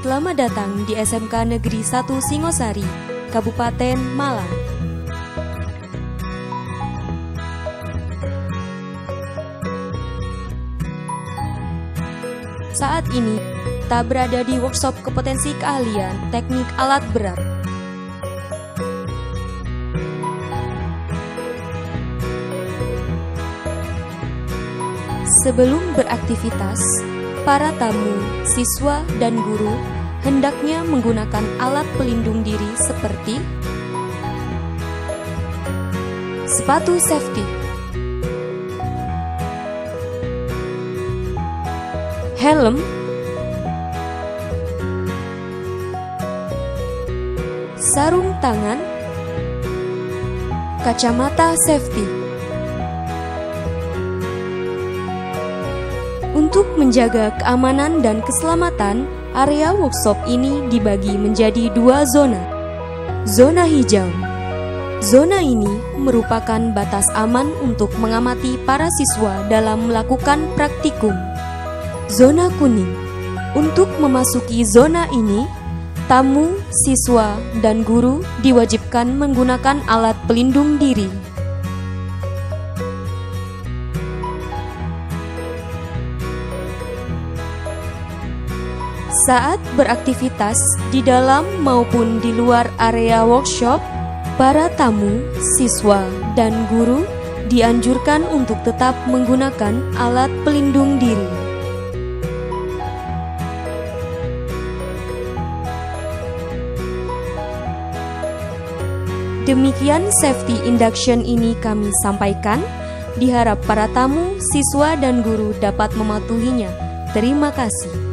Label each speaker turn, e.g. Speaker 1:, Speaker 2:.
Speaker 1: Selamat datang di SMK Negeri 1 Singosari, Kabupaten Malang. Saat ini, kita berada di workshop kompetensi keahlian teknik alat berat. Sebelum beraktivitas, para tamu, siswa, dan guru hendaknya menggunakan alat pelindung diri seperti sepatu safety, helm, sarung tangan, kacamata safety. Untuk menjaga keamanan dan keselamatan, area workshop ini dibagi menjadi dua zona. Zona hijau. Zona ini merupakan batas aman untuk mengamati para siswa dalam melakukan praktikum. Zona kuning. Untuk memasuki zona ini, tamu, siswa, dan guru diwajibkan menggunakan alat pelindung diri. Saat beraktivitas di dalam maupun di luar area workshop, para tamu, siswa, dan guru dianjurkan untuk tetap menggunakan alat pelindung diri. Demikian safety induction ini kami sampaikan. Diharap para tamu, siswa, dan guru dapat mematuhinya. Terima kasih.